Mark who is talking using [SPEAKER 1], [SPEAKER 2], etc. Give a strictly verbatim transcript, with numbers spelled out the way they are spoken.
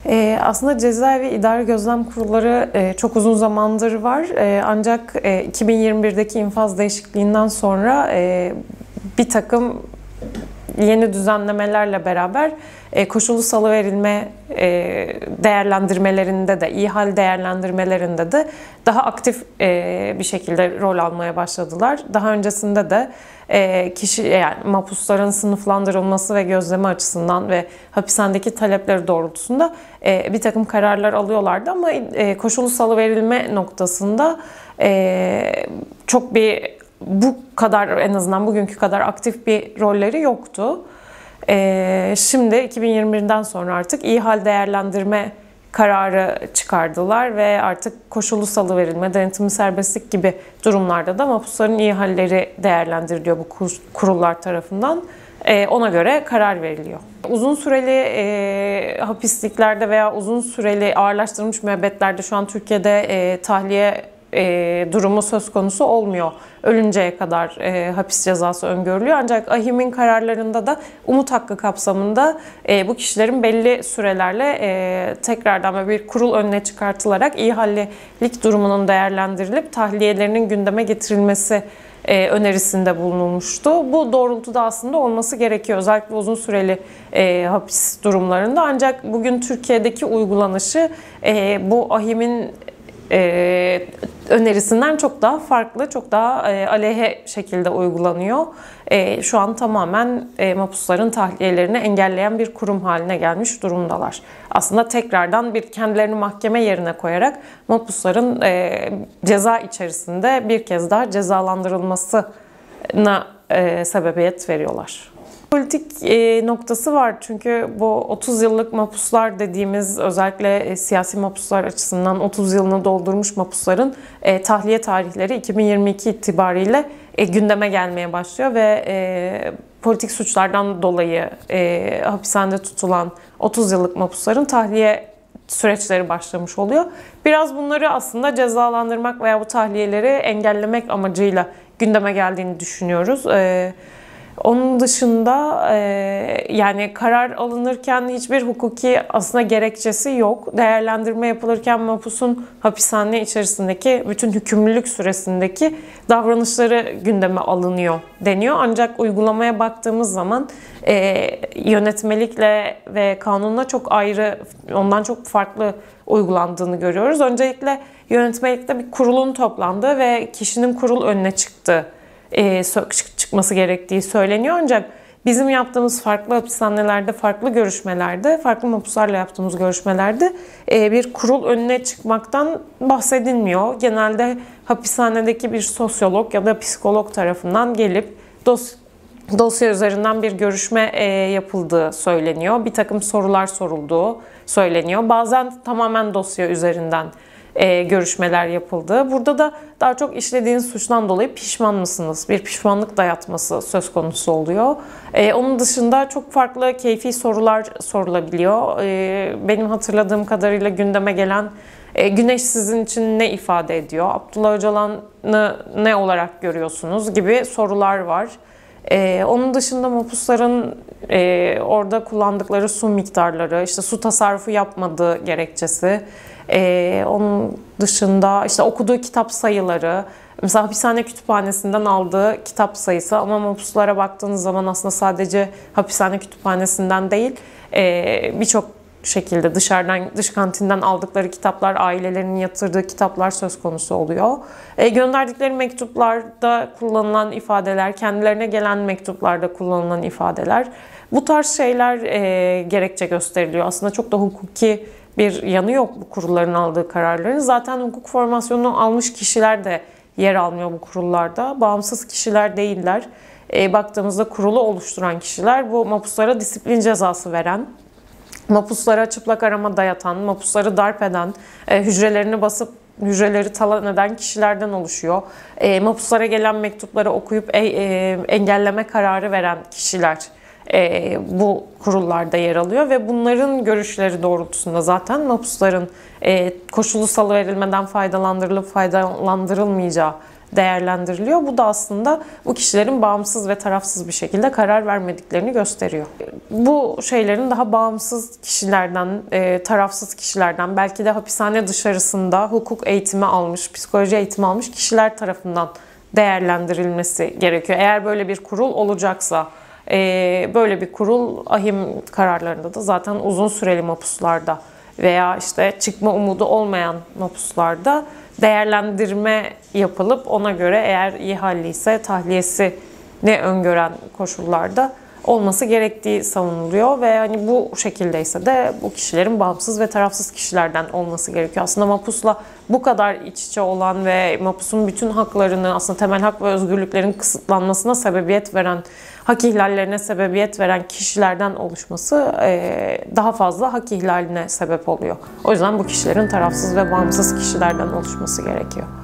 [SPEAKER 1] Ee, aslında cezaevi idare gözlem kurulları e, çok uzun zamandır var. E, ancak e, iki bin yirmi birdeki infaz değişikliğinden sonra e, bir takım yeni düzenlemelerle beraber e, koşullu salıverilme e, değerlendirmelerinde de, ihale değerlendirmelerinde de daha aktif e, bir şekilde rol almaya başladılar. Daha öncesinde de e, kişi yani mahpusların sınıflandırılması ve gözleme açısından ve hapishanedeki talepleri doğrultusunda e, bir takım kararlar alıyorlardı ama e, koşullu salıverilme noktasında e, çok bir bu kadar, en azından bugünkü kadar aktif bir rolleri yoktu. Ee, şimdi iki bin yirmi birden sonra artık ihale değerlendirme kararı çıkardılar ve artık koşullu salıverilme, denetimli serbestlik gibi durumlarda da mahpusların ihaleleri değerlendiriliyor bu kurullar tarafından. Ee, ona göre karar veriliyor. Uzun süreli e, hapisliklerde veya uzun süreli ağırlaştırılmış müebbetlerde şu an Türkiye'de e, tahliye E, durumu söz konusu olmuyor. Ölünceye kadar e, hapis cezası öngörülüyor. Ancak AİHM'in kararlarında da umut hakkı kapsamında e, bu kişilerin belli sürelerle e, tekrardan bir kurul önüne çıkartılarak ihalelik durumunun değerlendirilip tahliyelerinin gündeme getirilmesi e, önerisinde bulunulmuştu. Bu doğrultuda aslında olması gerekiyor. Özellikle uzun süreli e, hapis durumlarında. Ancak bugün Türkiye'deki uygulanışı e, bu AİHM'in Ee, önerisinden çok daha farklı, çok daha e, aleyhe şekilde uygulanıyor. E, şu an tamamen e, mahpusların tahliyelerini engelleyen bir kurum haline gelmiş durumdalar. Aslında tekrardan bir kendilerini mahkeme yerine koyarak mahpusların e, ceza içerisinde bir kez daha cezalandırılmasına e, sebebiyet veriyorlar. Politik e, noktası var çünkü bu otuz yıllık mahpuslar dediğimiz, özellikle e, siyasi mahpuslar açısından otuz yılını doldurmuş mahpusların e, tahliye tarihleri iki bin yirmi iki itibariyle e, gündeme gelmeye başlıyor ve e, politik suçlardan dolayı e, hapishanede tutulan otuz yıllık mahpusların tahliye süreçleri başlamış oluyor. Biraz bunları aslında cezalandırmak veya bu tahliyeleri engellemek amacıyla gündeme geldiğini düşünüyoruz. E, Onun dışında e, yani karar alınırken hiçbir hukuki aslında gerekçesi yok. Değerlendirme yapılırken mahpusun hapishane içerisindeki bütün hükümlülük süresindeki davranışları gündeme alınıyor deniyor. Ancak uygulamaya baktığımız zaman e, yönetmelikle ve kanunla çok ayrı, ondan çok farklı uygulandığını görüyoruz. Öncelikle yönetmelikte bir kurulun toplandığı ve kişinin kurul önüne çıktığı E, çıkması gerektiği söyleniyor. Ancak bizim yaptığımız farklı hapishanelerde, farklı görüşmelerde, farklı mahpuslarla yaptığımız görüşmelerde e, bir kurul önüne çıkmaktan bahsedilmiyor. Genelde hapishanedeki bir sosyolog ya da psikolog tarafından gelip dos dosya üzerinden bir görüşme e, yapıldığı söyleniyor. Bir takım sorular sorulduğu söyleniyor. Bazen tamamen dosya üzerinden E, görüşmeler yapıldı. Burada da daha çok işlediğiniz suçtan dolayı pişman mısınız? Bir pişmanlık dayatması söz konusu oluyor. E, onun dışında çok farklı keyfi sorular sorulabiliyor. E, benim hatırladığım kadarıyla gündeme gelen e, güneş sizin için ne ifade ediyor? Abdullah Öcalan'ı ne olarak görüyorsunuz gibi sorular var. Ee, onun dışında mahpusların e, orada kullandıkları su miktarları, işte su tasarrufu yapmadığı gerekçesi, e, onun dışında işte okuduğu kitap sayıları, mesela hapishane kütüphanesinden aldığı kitap sayısı ama mahpuslara baktığınız zaman aslında sadece hapishane kütüphanesinden değil, e, birçok şekilde dışarıdan, dış kantinden aldıkları kitaplar, ailelerinin yatırdığı kitaplar söz konusu oluyor. E, gönderdikleri mektuplarda kullanılan ifadeler, kendilerine gelen mektuplarda kullanılan ifadeler, bu tarz şeyler e, gerekçe gösteriliyor. Aslında çok da hukuki bir yanı yok bu kurulların aldığı kararların. Zaten hukuk formasyonunu almış kişiler de yer almıyor bu kurullarda. Bağımsız kişiler değiller. E, baktığımızda kurulu oluşturan kişiler, bu mahpuslara disiplin cezası veren, mahpuslara çıplak arama dayatan, mahpusları darp eden, e, hücrelerini basıp hücreleri talan eden kişilerden oluşuyor. E, mahpuslara gelen mektupları okuyup e, e, engelleme kararı veren kişiler e, bu kurullarda yer alıyor ve bunların görüşleri doğrultusunda zaten mahpusların e, koşullu salıverilmeden faydalandırılıp faydalandırılmayacağı değerlendiriliyor. Bu da aslında bu kişilerin bağımsız ve tarafsız bir şekilde karar vermediklerini gösteriyor. Bu şeylerin daha bağımsız kişilerden, e, tarafsız kişilerden, belki de hapishane dışarısında hukuk eğitimi almış, psikoloji eğitimi almış kişiler tarafından değerlendirilmesi gerekiyor. Eğer böyle bir kurul olacaksa, e, böyle bir kurul ahim kararlarında da zaten uzun süreli mahpuslarda veya işte çıkma umudu olmayan mahpuslarda değerlendirme yapılıp ona göre eğer iyi halliyse tahliyesini öngören koşullarda olması gerektiği savunuluyor ve hani bu şekildeyse de bu kişilerin bağımsız ve tarafsız kişilerden olması gerekiyor. Aslında mahpusla bu kadar iç içe olan ve mahpusun bütün haklarını, aslında temel hak ve özgürlüklerin kısıtlanmasına sebebiyet veren, hak ihlallerine sebebiyet veren kişilerden oluşması daha fazla hak ihlaline sebep oluyor. O yüzden bu kişilerin tarafsız ve bağımsız kişilerden oluşması gerekiyor.